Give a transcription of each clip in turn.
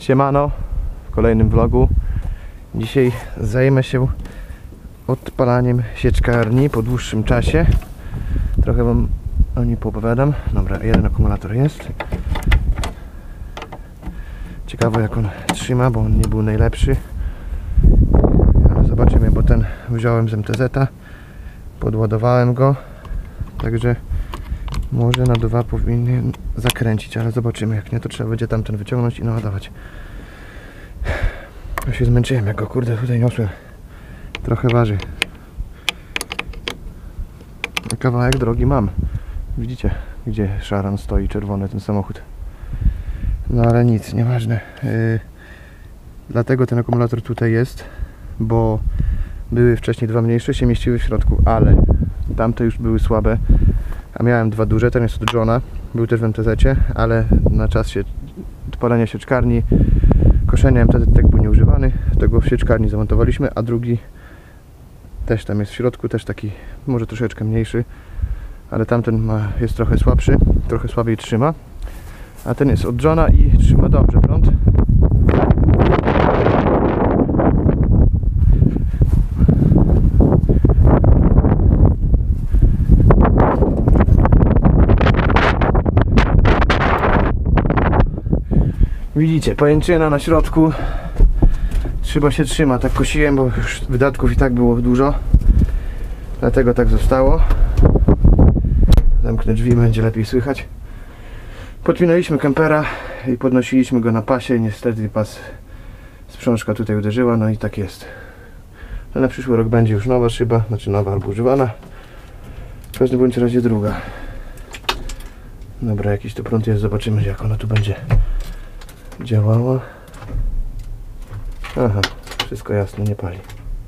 Siemano, w kolejnym vlogu. Dzisiaj zajmę się odpalaniem sieczkarni po dłuższym czasie. Trochę wam o niej poopowiadam. Dobra, jeden akumulator jest. Ciekawe jak on trzyma, bo on nie był najlepszy. Ale zobaczymy, bo ten wziąłem z MTZ-a. Podładowałem go. Także może na 2 powinien zakręcić, ale zobaczymy. Jak nie, to trzeba będzie tamten wyciągnąć i naładować. Ja się zmęczyłem, jak go kurde tutaj niosłem. Trochę waży. Kawałek drogi mam. Widzicie, gdzie szaran stoi, czerwony ten samochód. No ale nic, nieważne. Dlatego ten akumulator tutaj jest, bo były wcześniej 2 mniejsze, się mieściły w środku, ale tamte już były słabe. A miałem 2 duże, ten jest od Johna, był też w MTZ-cie, ale na czas odpalania sieczkarni, koszenia MTZ tak był nieużywany, tego w sieczkarni zamontowaliśmy, a drugi też tam jest w środku, też taki może troszeczkę mniejszy, ale tamten jest trochę słabszy, trochę słabiej trzyma, a ten jest od Johna i trzyma dobrze prąd. Widzicie, pajęczyna na środku. Chyba się trzyma, tak kosiłem, bo już wydatków i tak było dużo. Dlatego tak zostało. Zamknę drzwi, będzie lepiej słychać. Podpinaliśmy kempera i podnosiliśmy go na pasie. Niestety pas sprzążka tutaj uderzyła, no i tak jest. No na przyszły rok będzie już nowa szyba, znaczy nowa albo używana. W każdym bądź razie druga. Dobra, jakiś tu prąd jest, zobaczymy jak ona tu będzie działała. Aha, wszystko jasne, nie pali.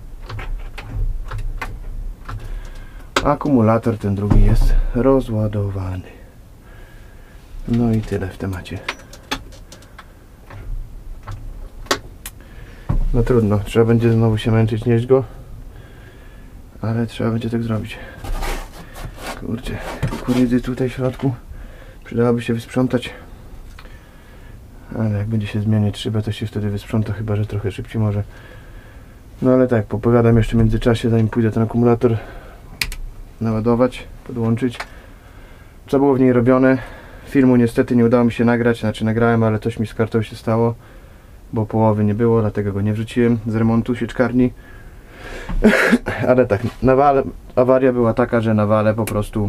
Akumulator ten drugi jest rozładowany. No i tyle w temacie. No trudno, trzeba będzie znowu się męczyć, nieść go. Ale trzeba będzie tak zrobić. Kurczę, kurydy tutaj w środku. Przydałoby się wysprzątać. Ale jak będzie się zmieniać szybę, to się wtedy wysprząta, chyba że trochę szybciej może. No ale tak, popowiadam jeszcze w międzyczasie, zanim pójdę ten akumulator naładować, podłączyć. Co było w niej robione? Filmu niestety nie udało mi się nagrać, znaczy nagrałem, ale coś mi z kartą się stało, bo połowy nie było, dlatego go nie wrzuciłem z remontu sieczkarni. Ale tak, awaria była taka, że na wale po prostu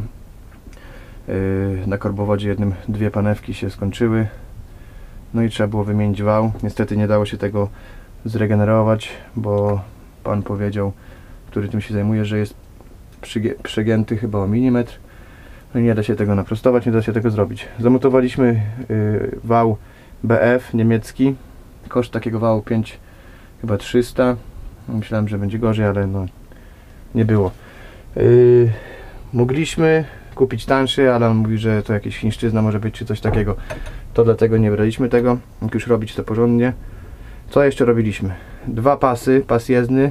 na korbowodzie jednym 2 panewki się skończyły. No i trzeba było wymienić wał. Niestety nie dało się tego zregenerować, bo pan powiedział, który tym się zajmuje, że jest przegięty chyba o milimetr. No i nie da się tego naprostować, nie da się tego zrobić. Zamontowaliśmy wał BF niemiecki. Koszt takiego wału chyba 300. Myślałem, że będzie gorzej, ale no nie było. Mogliśmy kupić tańszy, ale on mówi, że to jakieś chińszczyzna może być, czy coś takiego. To dlatego nie braliśmy tego, jak już robić to porządnie. Co jeszcze robiliśmy? 2 pasy, pas jezdny.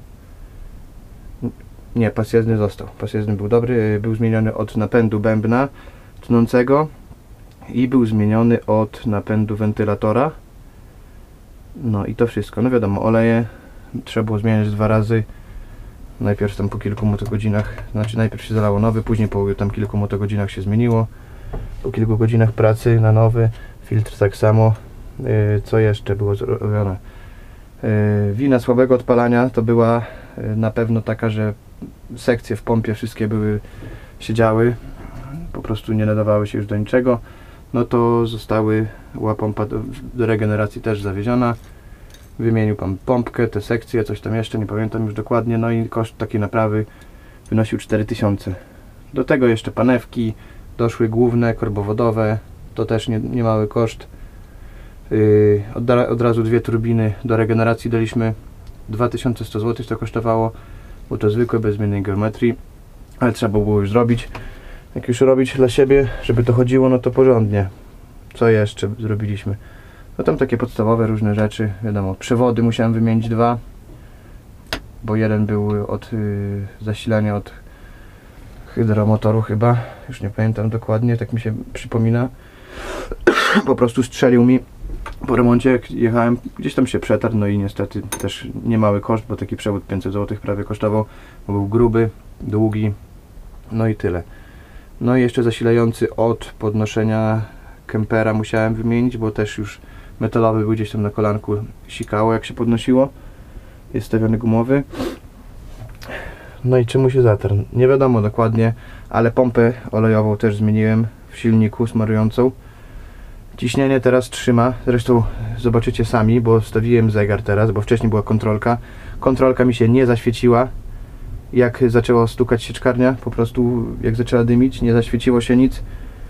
Nie, pas jezdny został. Pas jezdny był dobry, był zmieniony od napędu bębna tnącego i był zmieniony od napędu wentylatora. No i to wszystko. No wiadomo, oleje trzeba było zmieniać 2 razy. Najpierw tam po kilku motogodzinach, znaczy najpierw się zalało nowy, później po tam kilku motogodzinach się zmieniło. Po kilku godzinach pracy na nowy, filtr tak samo. Co jeszcze było zrobione? Wina słabego odpalania to była na pewno taka, że sekcje w pompie wszystkie siedziały, po prostu nie nadawały się już do niczego. No to była pompa do regeneracji też zawieziona. Wymienił pan pompkę, te sekcje, coś tam jeszcze, nie pamiętam już dokładnie. No i koszt takiej naprawy wynosił 4000. Do tego jeszcze panewki doszły główne, korbowodowe, to też nie mały koszt. Od razu 2 turbiny do regeneracji daliśmy. 2100 zł to kosztowało, bo to zwykłe, bez zmiennej geometrii, ale trzeba było już zrobić. Jak już robić dla siebie, żeby to chodziło, no to porządnie. Co jeszcze zrobiliśmy? No tam takie podstawowe różne rzeczy, wiadomo, przewody musiałem wymienić 2, bo jeden był od zasilania od hydromotoru chyba, już nie pamiętam dokładnie, tak mi się przypomina. Po prostu strzelił mi Po remoncie jak jechałem, gdzieś tam się przetarł, no i niestety też niemały koszt, bo taki przewód 500 zł prawie kosztował, bo był gruby, długi, no i tyle. No i jeszcze zasilający od podnoszenia kempera musiałem wymienić, bo też już metalowy był gdzieś tam na kolanku, sikało jak się podnosiło. Jest stawiony gumowy. No i czemu się zatarł? Nie wiadomo dokładnie, ale pompę olejową też zmieniłem w silniku smarującą. Ciśnienie teraz trzyma, zresztą zobaczycie sami, bo stawiłem zegar teraz, bo wcześniej była kontrolka. Kontrolka mi się nie zaświeciła, jak zaczęła stukać sieczkarnia, po prostu jak zaczęła dymić, nie zaświeciło się nic.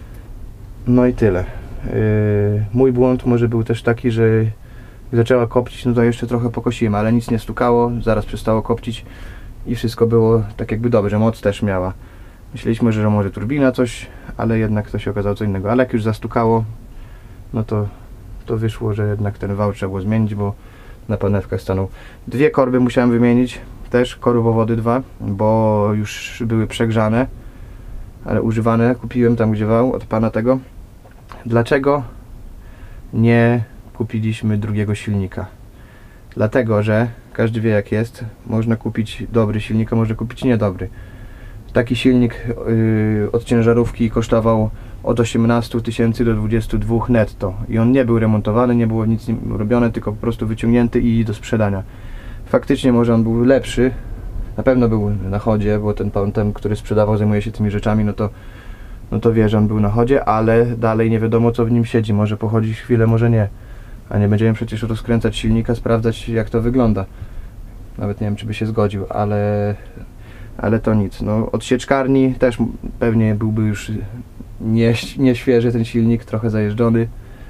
No i tyle. Mój błąd może był też taki, że jak zaczęła kopcić, no to jeszcze trochę pokosiłem, ale nic nie stukało, zaraz przestało kopcić i wszystko było tak jakby dobrze, moc też miała. Myśleliśmy, że może turbina coś, ale jednak to się okazało co innego. Ale jak już zastukało, no to wyszło, że jednak ten wał trzeba było zmienić, bo na panewkach stanął. Dwie korby musiałem wymienić, też korbowody 2, bo już były przegrzane, ale używane. Kupiłem tam gdzie wał od pana tego. Dlaczego nie kupiliśmy drugiego silnika? Dlatego, że każdy wie jak jest, można kupić dobry silnik, a można kupić niedobry. Taki silnik od ciężarówki kosztował od 18 000 do 22 netto i on nie był remontowany, nie było nic nim robione, tylko po prostu wyciągnięty i do sprzedania. Faktycznie może on był lepszy, na pewno był na chodzie, bo ten pan, który sprzedawał, zajmuje się tymi rzeczami, no to wie, że on był na chodzie, ale dalej nie wiadomo co w nim siedzi, może pochodzić chwilę, może nie. A nie będziemy przecież rozkręcać silnika, sprawdzać jak to wygląda. Nawet nie wiem czy by się zgodził, ale to nic. No, od sieczkarni też pewnie byłby już nieświeży ten silnik, trochę zajeżdżony.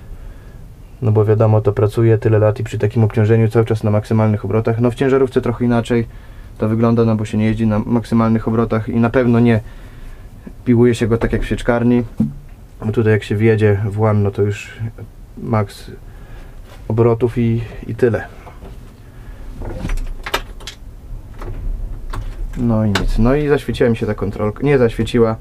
No bo wiadomo, to pracuje tyle lat i przy takim obciążeniu cały czas na maksymalnych obrotach. No w ciężarówce trochę inaczej to wygląda, no bo się nie jeździ na maksymalnych obrotach i na pewno nie piłuje się go tak jak w sieczkarni. Bo tutaj jak się wjedzie w łan, no to już maks obrotów i tyle. No i nic. No i zaświeciła mi się ta kontrolka. Nie zaświeciła.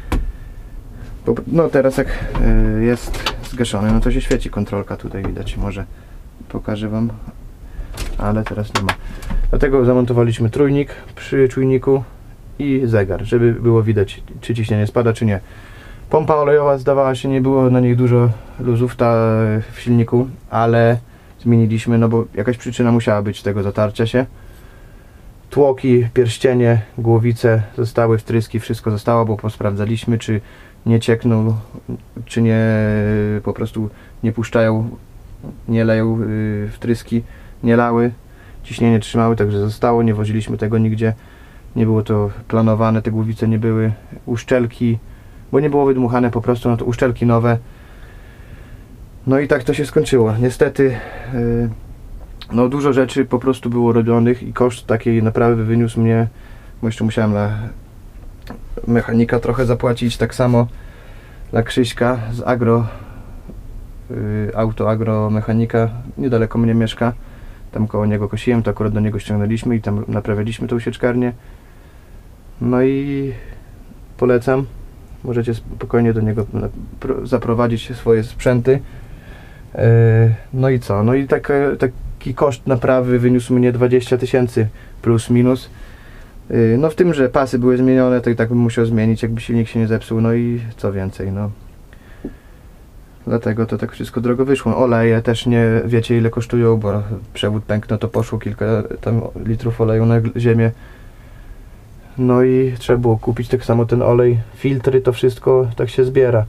No teraz jak jest zgaszony, no to się świeci kontrolka. Tutaj widać, może pokażę wam. Ale teraz nie ma. Dlatego zamontowaliśmy trójnik przy czujniku i zegar, żeby było widać czy ciśnienie spada, czy nie. Pompa olejowa zdawała się, nie było na niej dużo luzów w silniku, ale zmieniliśmy, no bo jakaś przyczyna musiała być tego zatarcia się. Tłoki, pierścienie, głowice zostały, wtryski, wszystko zostało, bo posprawdzaliśmy, czy nie ciekną, czy nie po prostu nie puszczają, nie leją wtryski, nie lały, ciśnienie trzymały, także zostało, nie woziliśmy tego nigdzie, nie było to planowane, te głowice nie były, uszczelki, bo nie było wydmuchane po prostu, no to uszczelki nowe. No i tak to się skończyło. Niestety no dużo rzeczy po prostu było robionych i koszt takiej naprawy wyniósł mnie, bo jeszcze musiałem na mechanika trochę zapłacić, tak samo dla Krzyśka z auto agromechanika, niedaleko mnie mieszka, tam koło niego kosiłem, to akurat do niego ściągnęliśmy i tam naprawialiśmy tą sieczkarnię. No i polecam, możecie spokojnie do niego zaprowadzić swoje sprzęty. No i co? No i taki koszt naprawy wyniósł mnie 20 000 plus minus. No w tym, że pasy były zmienione, to i tak bym musiał zmienić, jakby silnik się nie zepsuł, no i co więcej, no. Dlatego to tak wszystko drogo wyszło. Oleje też nie wiecie ile kosztują, bo przewód pękł, to poszło kilka tam litrów oleju na ziemię. No i trzeba było kupić tak samo ten olej, filtry, to wszystko tak się zbiera.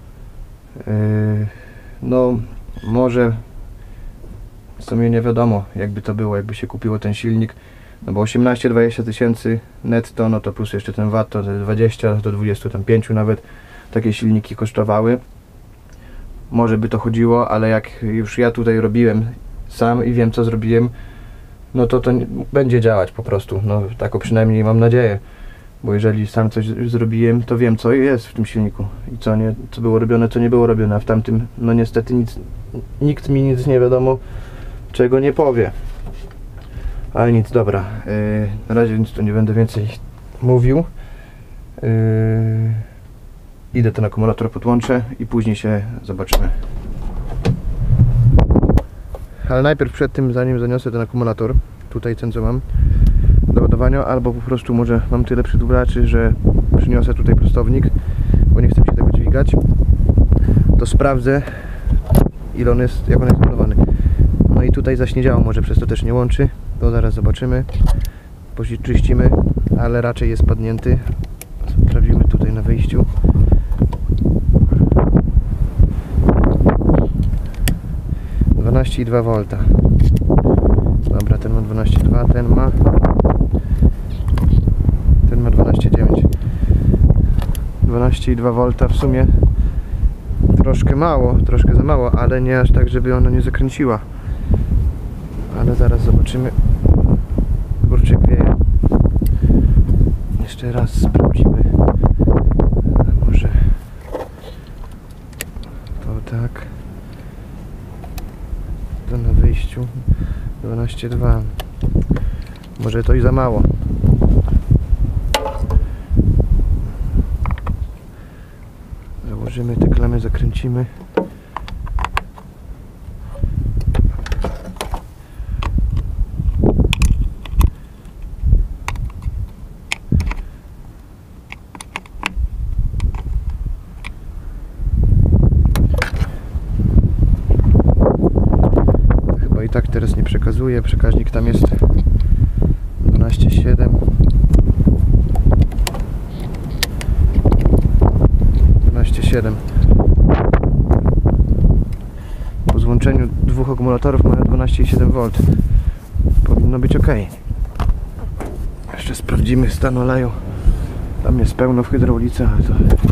No może w sumie nie wiadomo jakby to było, jakby się kupiło ten silnik, no bo 18-20 tysięcy netto, no to plus jeszcze ten VAT, to 20 do 25 nawet takie silniki kosztowały. Może by to chodziło, ale jak już ja tutaj robiłem sam i wiem co zrobiłem, no to będzie działać po prostu, no tak przynajmniej mam nadzieję, bo jeżeli sam coś zrobiłem, to wiem co jest w tym silniku i co nie, co było robione, co nie było robione, a w tamtym no niestety nikt mi nic nie wiadomo czego nie powie. Ale nic, dobra, na razie nic tu nie będę więcej mówił. Idę ten akumulator podłączę i później się zobaczymy. Ale najpierw przed tym, zanim zaniosę ten akumulator, tutaj ten co mam do ładowania, albo po prostu może mam tyle przydłubraczy, że przyniosę tutaj prostownik, bo nie chcę mi się tego dźwigać, to sprawdzę, ile on jest, jak on jest zbudowany. No i tutaj zaś nie działa, może przez to też nie łączy, to zaraz zobaczymy, poczyścimy, ale raczej jest padnięty. Sprawdzimy tutaj na wyjściu. ,2 V. Dobra, ten ma 12,2, ten ma 12,9. 12,2 V w sumie troszkę mało, troszkę za mało, ale nie aż tak, żeby ona nie zakręciła. Ale zaraz zobaczymy. Kurczyk wieje. Jeszcze raz sprawdzimy. A może to tak. To na wyjściu 12,2. Może to i za mało. Założymy te klamy, zakręcimy. I tak teraz nie przekazuje, przekaźnik tam jest 12,7, 12,7. Po złączeniu dwóch akumulatorów mamy 12,7 V. Powinno być ok. Jeszcze sprawdzimy stan oleju. Tam jest pełno w hydraulice, ale to...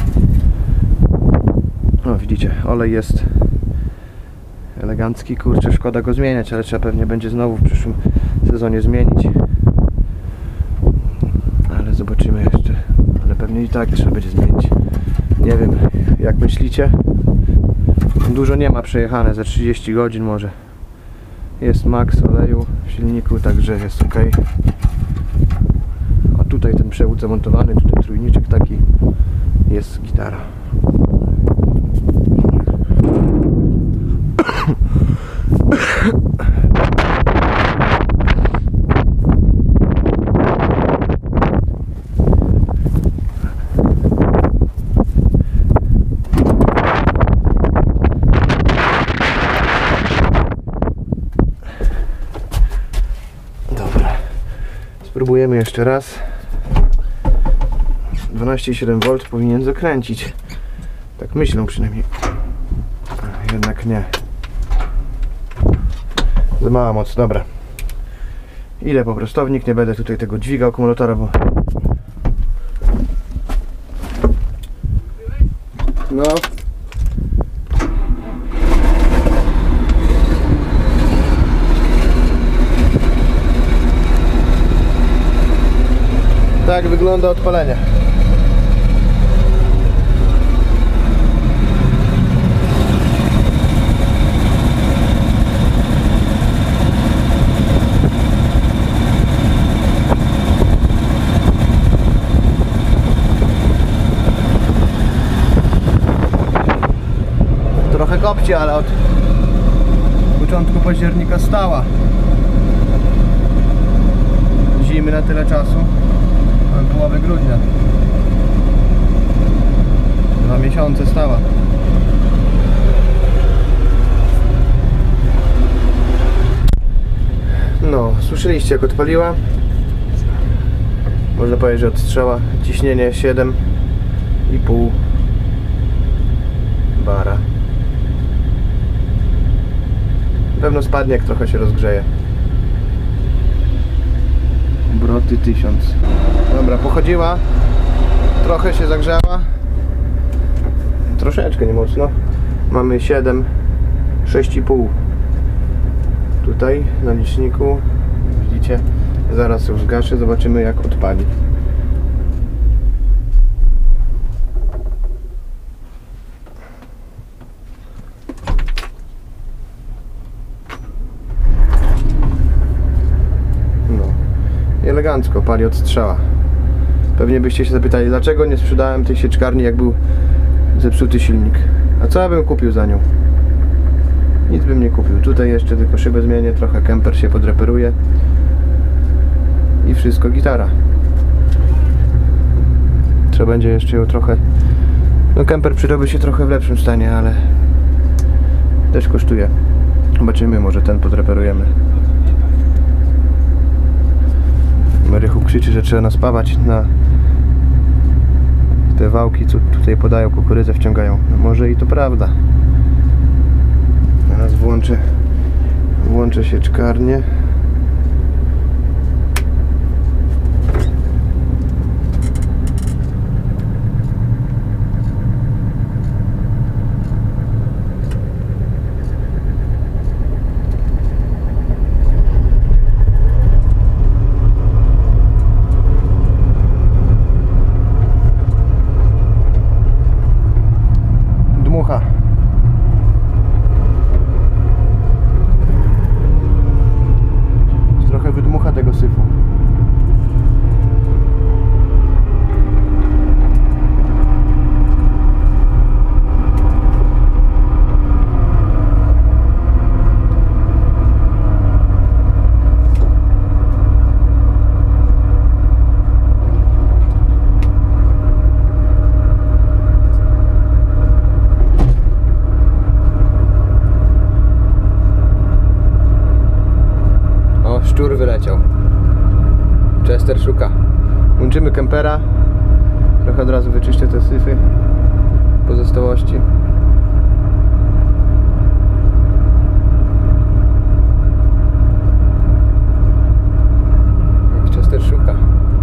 No widzicie, olej jest elegancki, kurczę, szkoda go zmieniać, ale trzeba pewnie będzie znowu w przyszłym sezonie zmienić. Ale zobaczymy jeszcze. Ale pewnie i tak trzeba będzie zmienić. Nie wiem, jak myślicie? Dużo nie ma przejechane, za 30 godzin może. Jest maks oleju w silniku, także jest ok. A tutaj ten przewód zamontowany, tutaj trójniczek taki, jest gitara. Dobra, spróbujemy jeszcze raz. 12,7 V powinien zakręcić. Tak myślę przynajmniej. Jednak nie. Za mała moc, dobra. Idę po prostownik, nie będę tutaj tego dźwigał akumulatora, bo... No. Tak wygląda odpalenie. Trochę kopci, ale od początku października stała. Zimy na tyle czasu. Mamy połowę grudnia. 2 miesiące stała. No, słyszeliście jak odpaliła. Można powiedzieć, że odstrzała. Ciśnienie 7,5 bara. Pewno spadnie, jak trochę się rozgrzeje. Obroty 1000. Dobra, pochodziła. Trochę się zagrzała. Troszeczkę, nie mocno. Mamy 7, 6,5. Tutaj na liczniku. Widzicie? Zaraz ją zgaszę, zobaczymy jak odpali. Elegancko, pali od strzała. Pewnie byście się zapytali, dlaczego nie sprzedałem tej sieczkarni, jak był zepsuty silnik. A co ja bym kupił za nią? nic bym nie kupił. Tutaj jeszcze tylko szybę zmienię, trochę kemper się podreperuje i wszystko gitara. Trzeba będzie jeszcze ją trochę, no kemper przyrobi się trochę w lepszym stanie, ale też kosztuje. Zobaczymy, może ten podreperujemy. Marychu krzyczy, że trzeba naspawać na te wałki, co tutaj podają kukurydzę, wciągają. No może i to prawda. Teraz włączę sieczkarnię. Dmucha. Trochę wydmucha tego syfu. Szczur wyleciał. Chester szuka. Łączymy kempera. Trochę od razu wyczyszczę te syfy, pozostałości. Chester szuka.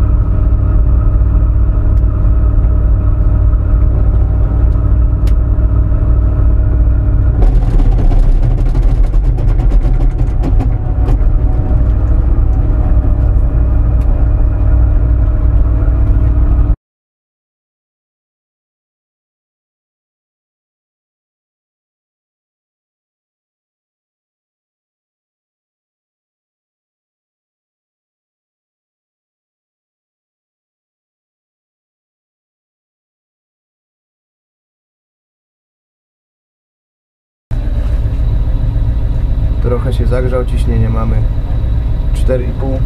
Trochę się zagrzał, ciśnienie mamy 4,5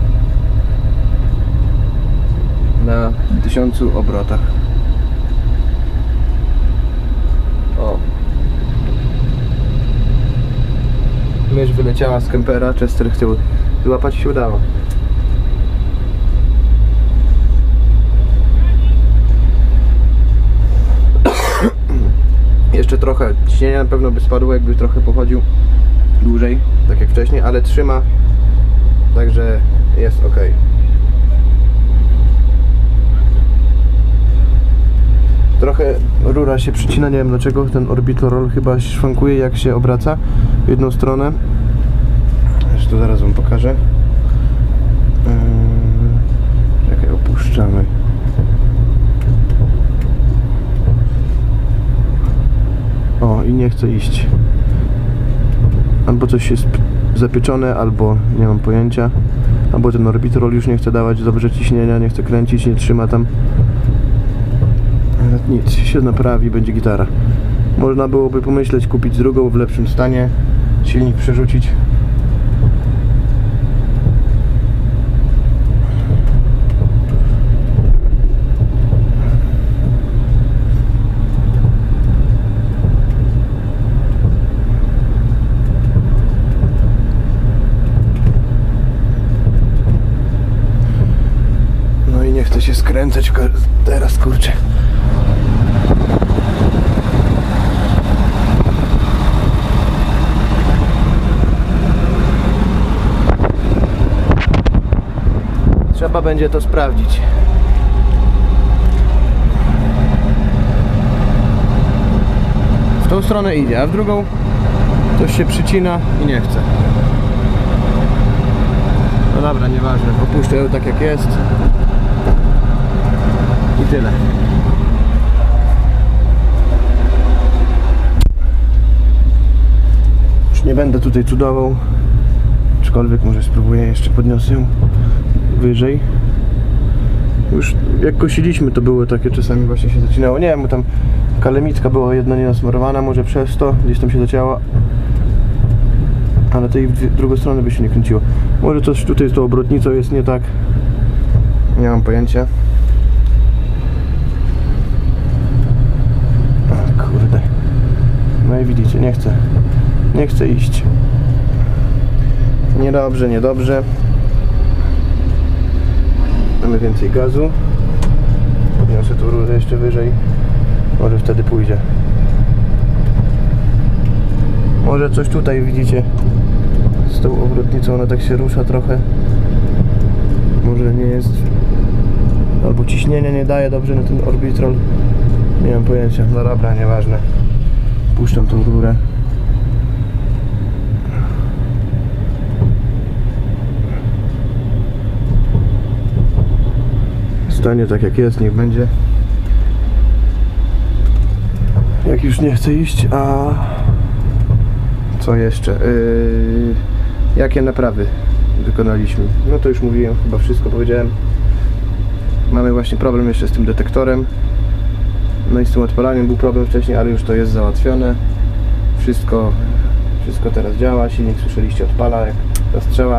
na 1000 obrotach. O. Mysz wyleciała z kempera, Chester chciał złapać i się udało. Jeszcze trochę ciśnienia na pewno by spadło, jakby trochę pochodził dłużej, tak jak wcześniej, ale trzyma, także jest ok. Trochę rura się przycina, nie wiem dlaczego, ten orbitorol chyba szwankuje jak się obraca w jedną stronę. Zresztą zaraz wam pokażę. Czekaj, opuszczamy. O, i nie chce iść. Albo coś jest zapieczone, albo nie mam pojęcia. Albo ten orbitorol już nie chce dawać dobrze ciśnienia, nie chce kręcić, nie trzyma tam. Ale nic, się naprawi, będzie gitara. Można byłoby pomyśleć, kupić drugą w lepszym stanie, silnik przerzucić. Chcę się skręcać teraz, kurczę. Trzeba będzie to sprawdzić. W tą stronę idzie, a w drugą coś się przycina i nie chce. No dobra, nieważne, opuszczę ją tak jak jest. I tyle. Już nie będę tutaj cudował. Aczkolwiek może spróbuję, jeszcze podniosę ją wyżej. Już jak kosiliśmy, to było takie, czasami właśnie się zacinało. Nie wiem, bo tam kalemitka była jedna nienasmarowana, może przez to gdzieś tam się zacięła. A na tej drugą stronę by się nie kręciło. Może coś tutaj z tą obrotnicą jest nie tak. Nie mam pojęcia. O, kurde. No i widzicie, nie chcę iść. Niedobrze, niedobrze. Mamy więcej gazu. Podniosę tu rurę jeszcze wyżej. Może wtedy pójdzie. Może coś tutaj widzicie z tą obrotnicą, ona tak się rusza trochę. Może nie jest, albo ciśnienie nie daje dobrze na ten orbitrol. Nie mam pojęcia. No dobra, nieważne. Puszczam tą rurę. Stanie tak jak jest, niech będzie. Jak już nie chce iść, a co jeszcze? Jakie naprawy wykonaliśmy? No to już mówiłem, chyba wszystko powiedziałem. Mamy właśnie problem jeszcze z tym detektorem. No i z tym odpalaniem był problem wcześniej, ale już to jest załatwione. Wszystko teraz działa, silnik słyszeliście odpala jak zastrzela.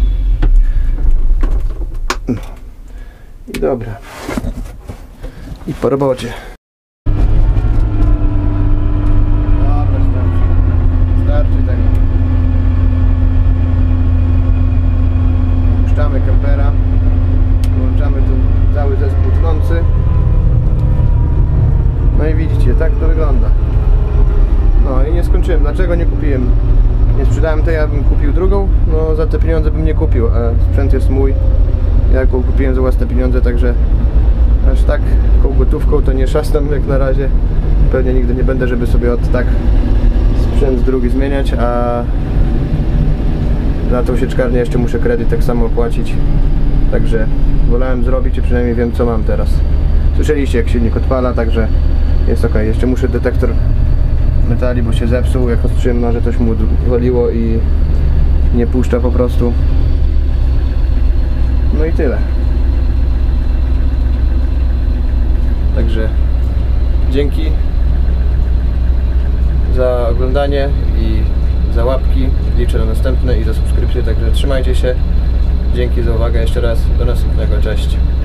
No. I dobra. I po robocie. Dobra, starczy tego. Puszczamy kempera. Włączamy tu cały zespół tnący. No i widzicie, tak to wygląda. No i nie skończyłem. Dlaczego nie kupiłem? Nie sprzedałem tej, ja bym kupił drugą. No za te pieniądze bym nie kupił, a sprzęt jest mój. Ja go kupiłem za własne pieniądze, także aż tak taką gotówką to nie szastam jak na razie. Pewnie nigdy nie będę, żeby sobie od tak sprzęt drugi zmieniać, a za tą sieczkarnię jeszcze muszę kredyt tak samo opłacić. Także wolałem zrobić i przynajmniej wiem co mam teraz. Słyszeliście jak silnik odpala, także jest ok. Jeszcze muszę detektor metali, bo się zepsuł, jak ostrzyłem noże coś mu waliło i nie puszcza po prostu. No i tyle. Także dzięki za oglądanie i za łapki. Liczę na następne i za subskrypcję, także trzymajcie się. Dzięki za uwagę jeszcze raz. Do następnego. Cześć.